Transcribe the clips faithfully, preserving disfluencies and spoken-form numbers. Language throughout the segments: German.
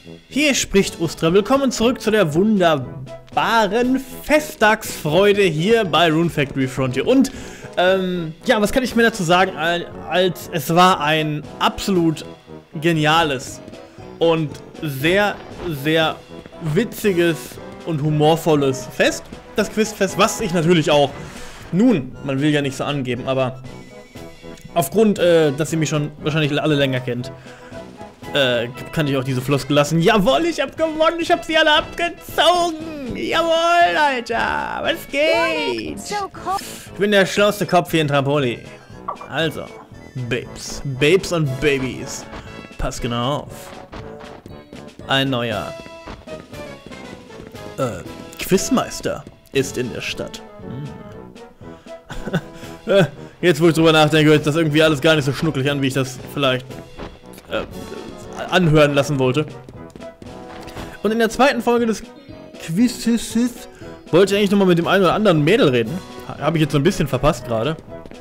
Hier spricht Ustra. Willkommen zurück zu der wunderbaren Festtagsfreude hier bei Rune Factory Frontier. Und, ähm, ja, was kann ich mir dazu sagen, als es war ein absolut geniales und sehr, sehr witziges und humorvolles Fest. Das Quizfest, was ich natürlich auch, nun, man will ja nicht so angeben, aber aufgrund, äh, dass ihr mich schon wahrscheinlich alle länger kennt, Äh, kann ich auch diese Floskel lassen. Jawohl, ich hab gewonnen, ich hab sie alle abgezogen. Jawohl, Alter, was geht? Ich bin der schlauste Kopf hier in Trapoli. Also, Babes, Babes und Babys, pass genau auf. Ein neuer äh, Quizmeister ist in der Stadt. Hm. Jetzt, wo ich drüber nachdenke, hört das irgendwie alles gar nicht so schnuckelig an, wie ich das vielleicht äh, anhören lassen wollte. Und in der zweiten Folge des Quizzes wollte ich eigentlich nochmal mit dem einen oder anderen Mädel reden. Habe ich jetzt so ein bisschen verpasst gerade.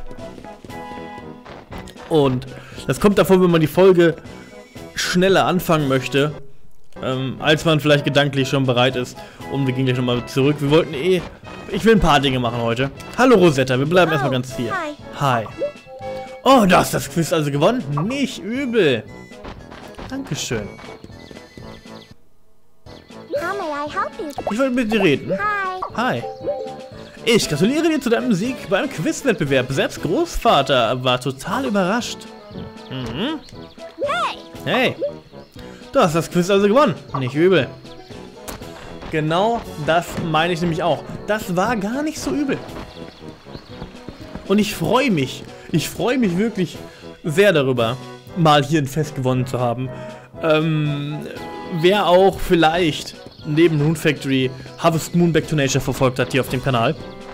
Und das kommt davon, wenn man die Folge schneller anfangen möchte, ähm, als man vielleicht gedanklich schon bereit ist. Und wir gehen gleich nochmal zurück. Wir wollten eh... Ich will ein paar Dinge machen heute. Hallo Rosetta, wir bleiben oh, erstmal ganz hier. Hi. Hi. Oh, du hast das Quiz also gewonnen? Nicht übel. Dankeschön. Ich wollte mit dir reden. Hi. Hi. Ich gratuliere dir zu deinem Sieg beim Quizwettbewerb. Selbst Großvater war total überrascht. Mhm. Hey. Du hast das Quiz also gewonnen. Nicht übel. Genau das meine ich nämlich auch. Das war gar nicht so übel. Und ich freue mich. Ich freue mich wirklich sehr darüber, mal hier ein Fest gewonnen zu haben. Ähm, wer auch vielleicht neben Rune Factory Harvest Moon Back to Nature verfolgt hat hier auf dem Kanal,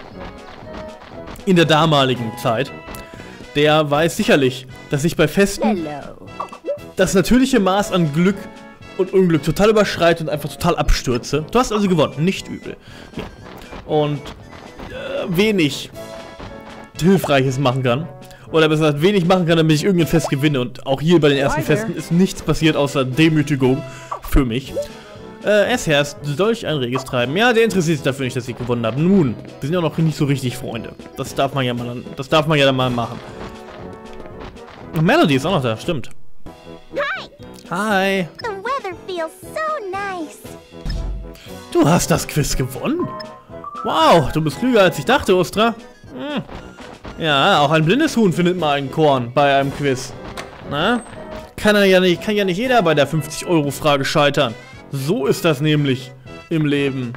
in der damaligen Zeit, der weiß sicherlich, dass ich bei Festen das natürliche Maß an Glück und Unglück total überschreite und einfach total abstürze. Du hast also gewonnen, nicht übel. Ja. Und äh, wenig Hilfreiches machen kann. Oder besser gesagt, wenig machen kann, damit ich irgendein Fest gewinne. Und auch hier bei den ersten Festen ist nichts passiert, außer Demütigung für mich. Äh, es herrscht solch ein reges Treiben. Ja, der interessiert sich dafür nicht, dass ich gewonnen habe. Nun, wir sind ja noch nicht so richtig Freunde. Das darf man ja mal, das darf man ja dann mal machen. Und Melody ist auch noch da, stimmt. Hi. Hi. The weather feels so nice. Du hast das Quiz gewonnen? Wow, du bist klüger als ich dachte, Ustra. Hm. Ja, auch ein blindes Huhn findet mal ein Korn bei einem Quiz. Na? Kann ja nicht, kann ja nicht jeder bei der fünfzig Euro Frage scheitern. So ist das nämlich im Leben.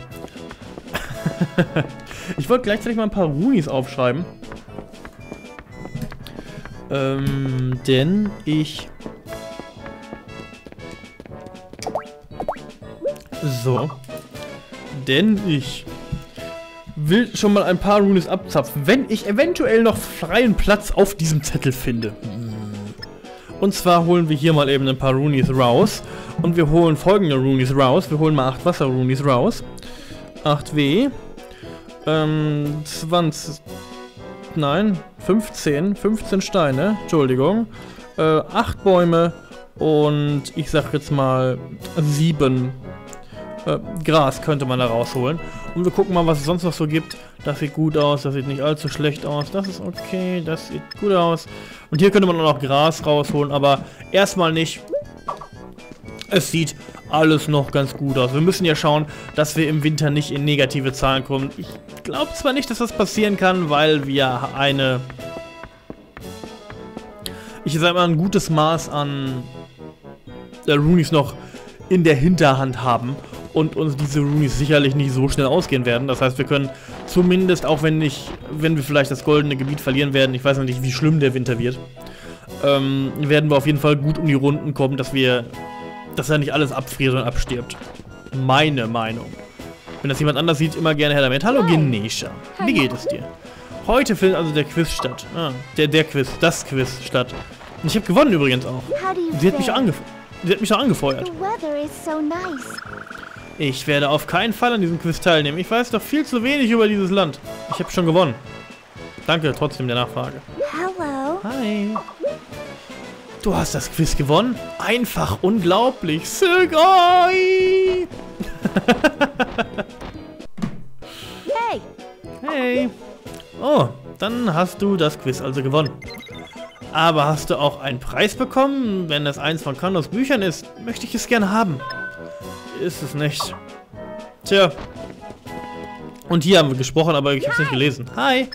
Ich wollte gleichzeitig mal ein paar Runis aufschreiben. Ähm, denn ich... So. Denn ich... will schon mal ein paar Runes abzapfen, wenn ich eventuell noch freien Platz auf diesem Zettel finde. Und zwar holen wir hier mal eben ein paar Runes raus. Und wir holen folgende Runes raus. Wir holen mal acht Wasser-Runes raus. acht W. Ähm, zwanzig. Nein, fünfzehn. fünfzehn Steine. Entschuldigung. Äh, acht Bäume. Und ich sag jetzt mal sieben. Äh, Gras könnte man da rausholen. Und wir gucken mal, was es sonst noch so gibt. Das sieht gut aus, das sieht nicht allzu schlecht aus. Das ist okay, das sieht gut aus. Und hier könnte man auch noch Gras rausholen, aber erstmal nicht. Es sieht alles noch ganz gut aus. Wir müssen ja schauen, dass wir im Winter nicht in negative Zahlen kommen. Ich glaube zwar nicht, dass das passieren kann, weil wir eine... Ich sag mal, ein gutes Maß an der Runis noch in der Hinterhand haben. Und uns diese Runis sicherlich nicht so schnell ausgehen werden. Das heißt, wir können zumindest, auch wenn nicht, wenn wir vielleicht das goldene Gebiet verlieren werden, ich weiß noch nicht, wie schlimm der Winter wird, ähm, werden wir auf jeden Fall gut um die Runden kommen, dass wir, dass er nicht alles abfriert und abstirbt. Meine Meinung. Wenn das jemand anders sieht, immer gerne her damit. Hallo Genesha, wie geht es dir? Heute findet also der Quiz statt. Ah, der, der Quiz, das Quiz statt. Und ich habe gewonnen übrigens auch. Sie hat mich angefeuert. Sie hat mich auch angefeuert. Ich werde auf keinen Fall an diesem Quiz teilnehmen. Ich weiß doch viel zu wenig über dieses Land. Ich habe schon gewonnen. Danke trotzdem der Nachfrage. Hello. Hi. Du hast das Quiz gewonnen? Einfach unglaublich. Sugoi! Hey! Hey! Oh, dann hast du das Quiz also gewonnen. Aber hast du auch einen Preis bekommen? Wenn das eins von Kandos Büchern ist, möchte ich es gerne haben. Ist es nicht. Tja. Und hier haben wir gesprochen, aber ich habe es nicht gelesen. Hi!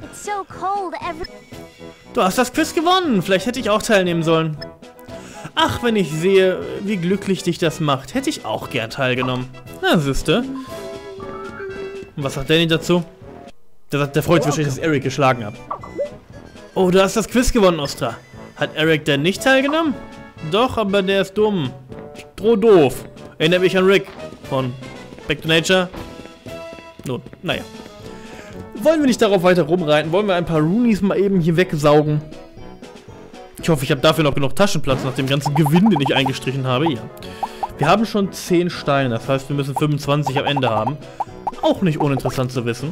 Du hast das Quiz gewonnen. Vielleicht hätte ich auch teilnehmen sollen. Ach, wenn ich sehe, wie glücklich dich das macht, hätte ich auch gern teilgenommen. Na, siehste. Und was sagt Danny dazu? Der, sagt, der freut sich wahrscheinlich, dass Eric geschlagen hat. Oh, du hast das Quiz gewonnen, Ostra. Hat Eric denn nicht teilgenommen? Doch, aber der ist dumm. Stroh doof. Erinnert mich an Rick von Back to Nature. Nun, naja. Wollen wir nicht darauf weiter rumreiten? Wollen wir ein paar Roonies mal eben hier wegsaugen? Ich hoffe, ich habe dafür noch genug Taschenplatz nach dem ganzen Gewinn, den ich eingestrichen habe. Ja. Wir haben schon zehn Steine, das heißt, wir müssen fünfundzwanzig am Ende haben. Auch nicht uninteressant zu wissen.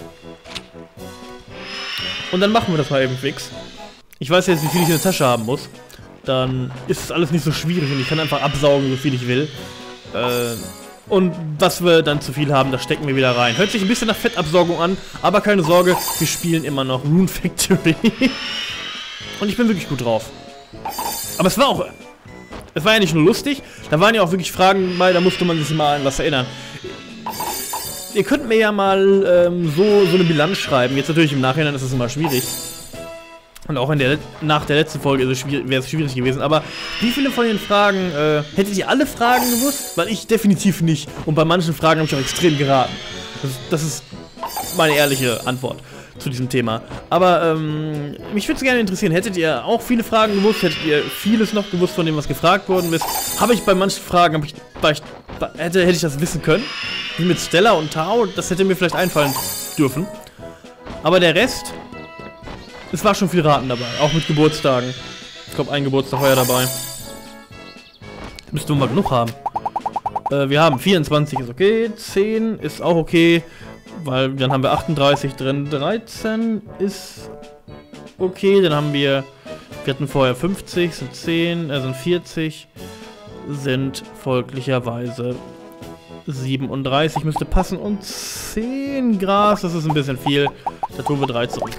Und dann machen wir das mal eben fix. Ich weiß jetzt, wie viel ich in der Tasche haben muss. Dann ist es alles nicht so schwierig und ich kann einfach absaugen, so viel ich will. Äh, und was wir dann zu viel haben, das stecken wir wieder rein. Hört sich ein bisschen nach Fettabsaugung an, aber keine Sorge, wir spielen immer noch Rune Factory. Und ich bin wirklich gut drauf. Aber es war auch... Es war ja nicht nur lustig, da waren ja auch wirklich Fragen bei, da musste man sich mal an was erinnern. Ihr könnt mir ja mal ähm, so, so eine Bilanz schreiben. Jetzt natürlich im Nachhinein ist es immer schwierig. Und auch in der, nach der letzten Folge wäre es schwierig gewesen. Aber wie viele von den Fragen, äh, hättet ihr alle Fragen gewusst? Weil ich definitiv nicht. Und bei manchen Fragen habe ich auch extrem geraten. Das, das ist meine ehrliche Antwort zu diesem Thema. Aber ähm, mich würde es gerne interessieren. Hättet ihr auch viele Fragen gewusst? Hättet ihr vieles noch gewusst von dem, was gefragt worden ist? Habe ich bei manchen Fragen, hab ich, bei, hätte, hätte ich das wissen können? Wie mit Stella und Tao, das hätte mir vielleicht einfallen dürfen. Aber der Rest... Es war schon viel Raten dabei, auch mit Geburtstagen. Ich glaube, ein Geburtstag war ja dabei. Müssten wir mal genug haben. Äh, wir haben vierundzwanzig ist okay, zehn ist auch okay, weil dann haben wir achtunddreißig drin, dreizehn ist okay, dann haben wir, wir hatten vorher fünfzig, sind zehn, äh, sind vierzig, sind folglicherweise siebenunddreißig, müsste passen und zehn Gras, das ist ein bisschen viel, da tun wir drei zurück.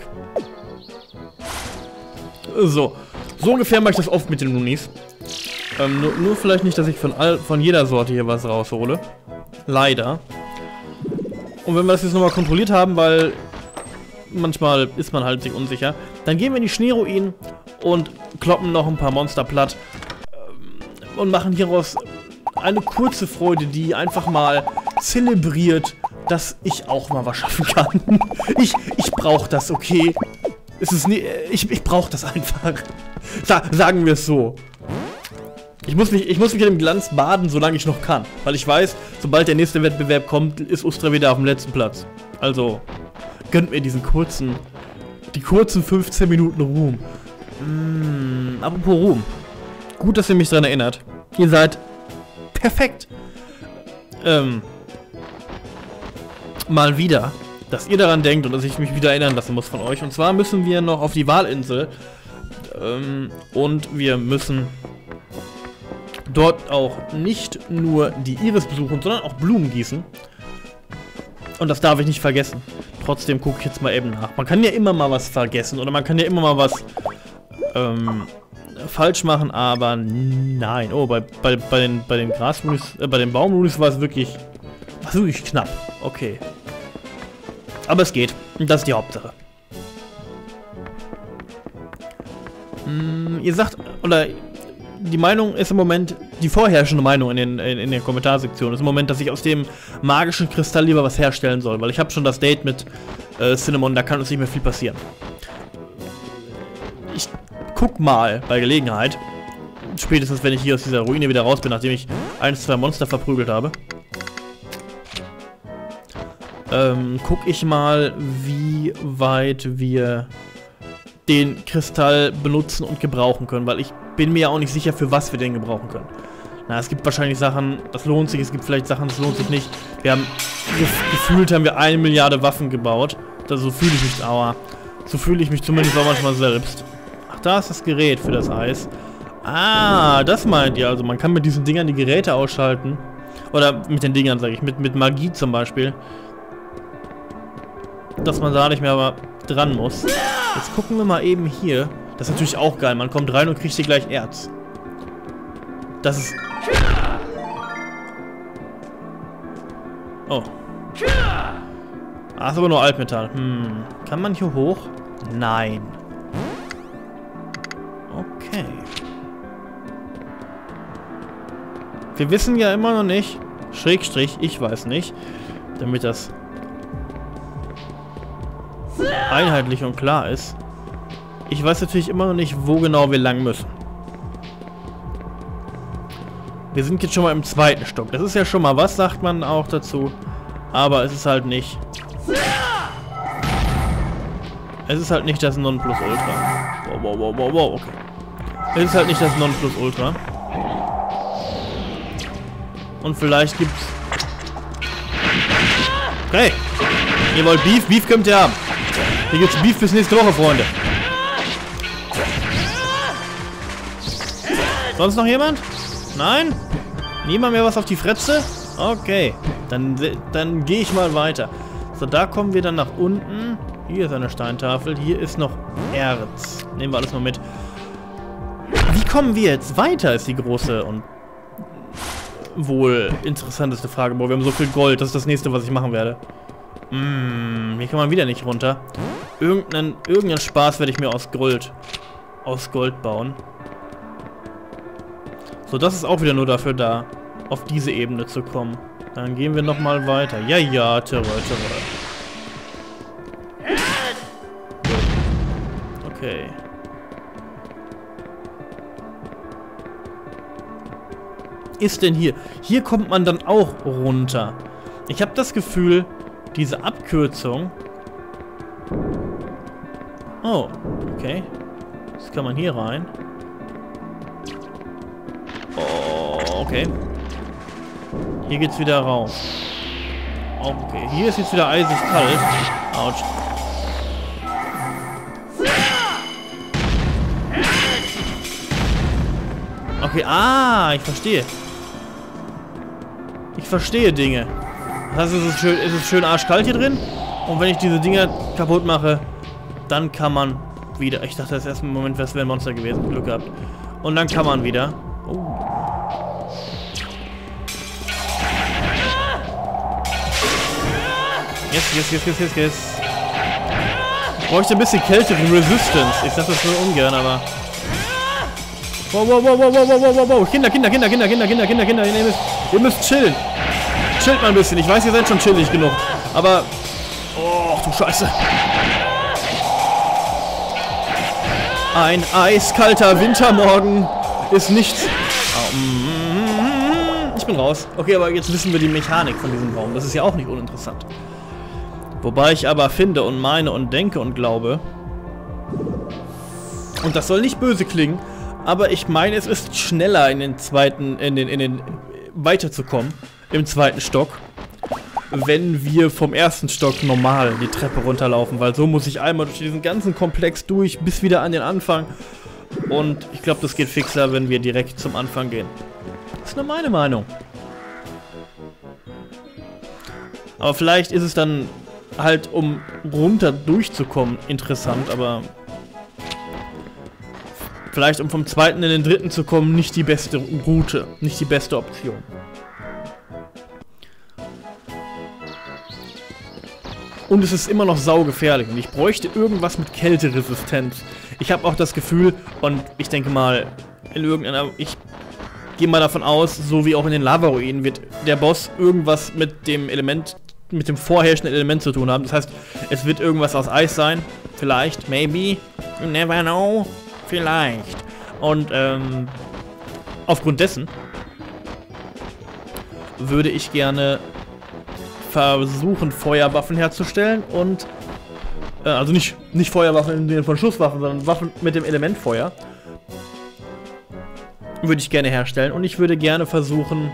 So, so ungefähr mache ich das oft mit den Roonies. Ähm, nur, nur vielleicht nicht, dass ich von, all, von jeder Sorte hier was raushole. Leider. Und wenn wir das jetzt nochmal kontrolliert haben, weil manchmal ist man halt sich unsicher, dann gehen wir in die Schneeruinen und kloppen noch ein paar Monster platt ähm, und machen hieraus eine kurze Freude, die einfach mal zelebriert, dass ich auch mal was schaffen kann. ich ich brauche das, okay? Es ist nie, ich, ich brauche das einfach. Sa sagen wir es so. Ich muss, mich, ich muss mich in dem Glanz baden, solange ich noch kann. Weil ich weiß, sobald der nächste Wettbewerb kommt, ist Ustra wieder auf dem letzten Platz. Also, gönnt mir diesen kurzen, die kurzen fünfzehn Minuten Ruhm. Mm, apropos Ruhm. Gut, dass ihr mich daran erinnert. Ihr seid perfekt. Ähm, mal wieder. Dass ihr daran denkt und dass ich mich wieder erinnern lassen muss von euch. Und zwar müssen wir noch auf die Walinsel. Ähm, und wir müssen dort auch nicht nur die Iris besuchen, sondern auch Blumen gießen. Und das darf ich nicht vergessen. Trotzdem gucke ich jetzt mal eben nach. Man kann ja immer mal was vergessen oder man kann ja immer mal was ähm, falsch machen, aber nein. Oh, bei, bei, bei den, bei den Grasrunis, äh, bei den Baumrunis war es wirklich, war es wirklich knapp. Okay. Aber es geht. Und das ist die Hauptsache. Hm, ihr sagt, oder die Meinung ist im Moment, die vorherrschende Meinung in, den, in, in der Kommentarsektion ist im Moment, dass ich aus dem magischen Kristall lieber was herstellen soll. Weil ich habe schon das Date mit äh, Cinnamon, da kann uns nicht mehr viel passieren. Ich guck mal bei Gelegenheit. Spätestens, wenn ich hier aus dieser Ruine wieder raus bin, nachdem ich ein, zwei Monster verprügelt habe. Ähm, guck ich mal, wie weit wir den Kristall benutzen und gebrauchen können, weil ich bin mir ja auch nicht sicher, für was wir den gebrauchen können. Na, es gibt wahrscheinlich Sachen, das lohnt sich, es gibt vielleicht Sachen, das lohnt sich nicht. Wir haben, gef gefühlt haben wir eine Milliarde Waffen gebaut. Das, so fühle ich mich, aua. So fühle ich mich zumindest auch manchmal selbst. Ach, da ist das Gerät für das Eis. Ah, das meint ihr. Also man kann mit diesen Dingern die Geräte ausschalten. Oder mit den Dingern, sage ich. Mit, mit Magie zum Beispiel. Dass man da nicht mehr aber dran muss. Jetzt gucken wir mal eben hier. Das ist natürlich auch geil. Man kommt rein und kriegt hier gleich Erz. Das ist... Oh. Ah, ist aber nur Altmetall. Hm. Kann man hier hoch? Nein. Okay. Wir wissen ja immer noch nicht, Schrägstrich, ich weiß nicht, damit das einheitlich und klar ist. Ich weiß natürlich immer noch nicht, wo genau wir lang müssen. Wir sind jetzt schon mal im zweiten Stock. Das ist ja schon mal was, sagt man auch dazu. Aber es ist halt nicht... Es ist halt nicht das Nonplusultra. Wow, wow, wow, wow, wow, okay. Es ist halt nicht das Nonplusultra. Und vielleicht gibt's... Okay. Ihr wollt Beef? Beef könnt ihr haben. Hier gibt's Beef bis nächste Woche, Freunde. Sonst noch jemand? Nein? Niemand mehr was auf die Fretze? Okay. Dann, dann gehe ich mal weiter. So, da kommen wir dann nach unten. Hier ist eine Steintafel. Hier ist noch Erz. Nehmen wir alles mal mit. Wie kommen wir jetzt weiter, ist die große und wohl interessanteste Frage. Boah, wir haben so viel Gold. Das ist das nächste, was ich machen werde. Hm, hier kann man wieder nicht runter. Irgendeinen, irgendeinen Spaß werde ich mir aus Gold, aus Gold bauen. So, das ist auch wieder nur dafür da, auf diese Ebene zu kommen. Dann gehen wir nochmal weiter. Ja, ja, Terror, Terror. Okay. Ist denn hier? Hier kommt man dann auch runter. Ich habe das Gefühl, diese Abkürzung... Oh, okay. Jetzt kann man hier rein. Oh, okay. Hier geht's wieder raus. Okay, hier ist jetzt wieder eisig kalt. Autsch. Okay, ah, ich verstehe. Ich verstehe Dinge. Das heißt, es ist schön, es ist schön arschkalt hier drin. Und wenn ich diese Dinger kaputt mache, dann kann man wieder... Ich dachte, das erste Moment wäre es ein Monster gewesen. Glück gehabt. Und dann kann man wieder... Oh. Yes, yes, yes, yes, yes, yes. Ich bräuchte ein bisschen Kälte für Resistance. Ich sag das nur ungern, aber... Wow, wow, wow, wow, wow, wow, wow, wow. Kinder, Kinder, Kinder, Kinder, Kinder, Kinder, Kinder, Kinder. Ihr müsst, ihr müsst chillen. Chillt mal ein bisschen. Ich weiß, ihr seid schon chillig genug. Aber... Oh, du Scheiße. Ein eiskalter Wintermorgen ist nichts. Oh, mm, ich bin raus. Okay, aber jetzt wissen wir die Mechanik von diesem Raum. Das ist ja auch nicht uninteressant. Wobei ich aber finde und meine und denke und glaube... Und das soll nicht böse klingen, aber ich meine, es ist schneller in den zweiten, in den, in den, weiterzukommen, im zweiten Stock, wenn wir vom ersten Stock normal die Treppe runterlaufen, weil so muss ich einmal durch diesen ganzen Komplex durch, bis wieder an den Anfang. Und ich glaube, das geht fixer, wenn wir direkt zum Anfang gehen. Das ist nur meine Meinung. Aber vielleicht ist es dann halt, um runter durchzukommen, interessant, aber... Vielleicht, um vom zweiten in den dritten zu kommen, nicht die beste Route, nicht die beste Option. Und es ist immer noch saugefährlich und ich bräuchte irgendwas mit Kälteresistenz. Ich habe auch das Gefühl, und ich denke mal, in irgendeiner... Ich gehe mal davon aus, so wie auch in den Lava-Ruinen wird der Boss irgendwas mit dem Element, mit dem vorherrschenden Element zu tun haben. Das heißt, es wird irgendwas aus Eis sein. Vielleicht, maybe, you never know. Vielleicht. Und ähm, aufgrund dessen würde ich gerne versuchen, Feuerwaffen herzustellen und äh, also nicht, nicht Feuerwaffen im Sinne von Schusswaffen, sondern Waffen mit dem Element Feuer. Würde ich gerne herstellen und ich würde gerne versuchen,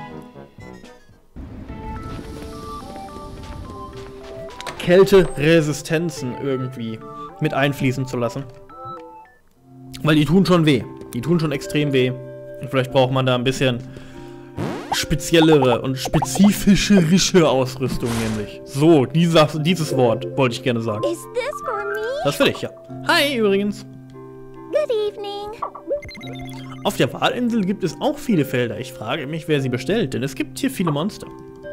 Kälteresistenzen irgendwie mit einfließen zu lassen. Weil die tun schon weh. Die tun schon extrem weh. Und vielleicht braucht man da ein bisschen speziellere und spezifischere Ausrüstung nämlich. So, dieser, dieses Wort wollte ich gerne sagen. Is this for me? Das will ich, ja. Hi, übrigens. Good evening. Auf der Walinsel gibt es auch viele Felder. Ich frage mich, wer sie bestellt, denn es gibt hier viele Monster.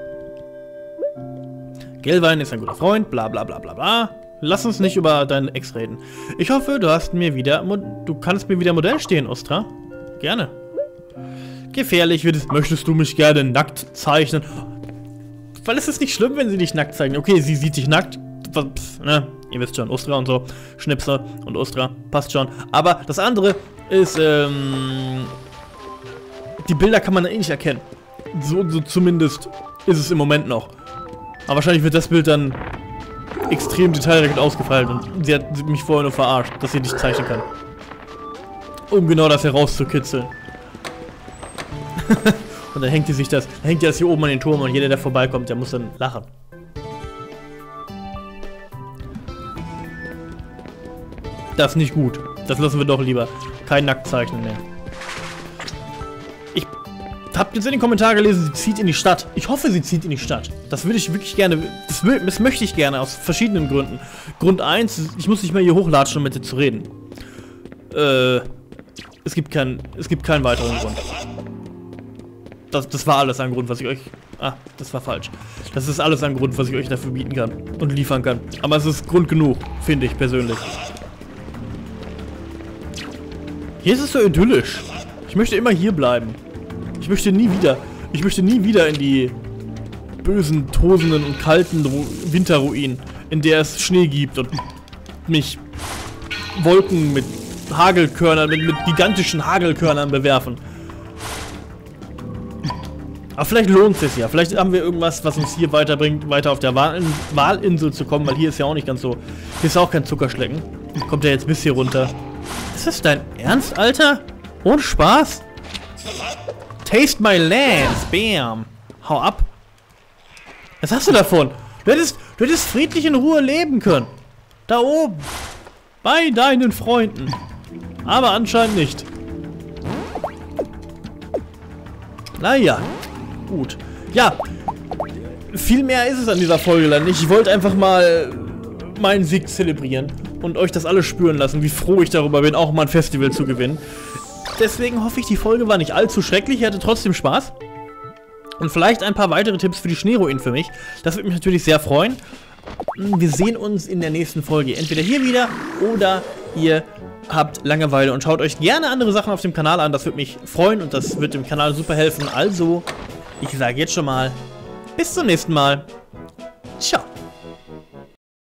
Gelwein ist ein guter Freund, bla bla bla bla bla. Lass uns nicht über deinen Ex reden. Ich hoffe, du hast mir wieder... Du kannst mir wieder Modell stehen, Ostra. Gerne. Gefährlich wird es... Möchtest du mich gerne nackt zeichnen? Weil es ist nicht schlimm, wenn sie dich nackt zeichnen. Okay, sie sieht dich nackt. Pff, ne? Ihr wisst schon, Ostra und so. Schnipsel und Ostra. Passt schon. Aber das andere ist, ähm... die Bilder kann man eh nicht erkennen. So, so zumindest ist es im Moment noch. Aber wahrscheinlich wird das Bild dann extrem detailreich ausgefeilt und sie hat mich vorher nur verarscht, dass sie nicht zeichnen kann. Um genau das herauszukitzeln. Und dann hängt die sich das, dann hängt die das hier oben an den Turm und jeder, der vorbeikommt, der muss dann lachen. Das ist nicht gut. Das lassen wir doch lieber. Kein Nacktzeichnen mehr. Ich hab jetzt in den Kommentaren gelesen, sie zieht in die Stadt. Ich hoffe, sie zieht in die Stadt. Das würde ich wirklich gerne, das, will, das möchte ich gerne, aus verschiedenen Gründen. Grund eins, ich muss nicht mehr hier hochlatschen, um mit dir zu reden. Äh, es gibt keinen, es gibt keinen weiteren Grund. Das, das war alles ein Grund, was ich euch, ah, das war falsch. Das ist alles ein Grund, was ich euch dafür bieten kann und liefern kann. Aber es ist Grund genug, finde ich persönlich. Hier ist es so idyllisch. Ich möchte immer hier bleiben. Ich möchte nie wieder, ich möchte nie wieder in die bösen, tosenden und kalten Ru Winterruinen, in der es Schnee gibt und mich Wolken mit Hagelkörnern, mit, mit gigantischen Hagelkörnern bewerfen. Aber vielleicht lohnt es sich ja. Vielleicht haben wir irgendwas, was uns hier weiterbringt, weiter auf der Wal Walinsel zu kommen, weil hier ist ja auch nicht ganz so. Hier ist auch kein Zuckerschlecken. Kommt der jetzt bis hier runter? Ist das dein Ernst, Alter? Ohne Spaß? Taste my lands. Bam. Hau ab. Was hast du davon? Du hättest, du hättest friedlich in Ruhe leben können. Da oben. Bei deinen Freunden. Aber anscheinend nicht. Naja. Gut. Ja. Viel mehr ist es an dieser Folge dann nicht. Ich wollte einfach mal meinen Sieg zelebrieren. Und euch das alles spüren lassen, wie froh ich darüber bin, auch mal ein Festival zu gewinnen. Deswegen hoffe ich, die Folge war nicht allzu schrecklich. Ich hatte trotzdem Spaß. Und vielleicht ein paar weitere Tipps für die Schneeruinen für mich. Das würde mich natürlich sehr freuen. Wir sehen uns in der nächsten Folge. Entweder hier wieder oder ihr habt Langeweile und schaut euch gerne andere Sachen auf dem Kanal an. Das würde mich freuen und das wird dem Kanal super helfen. Also, ich sage jetzt schon mal, bis zum nächsten Mal. Ciao.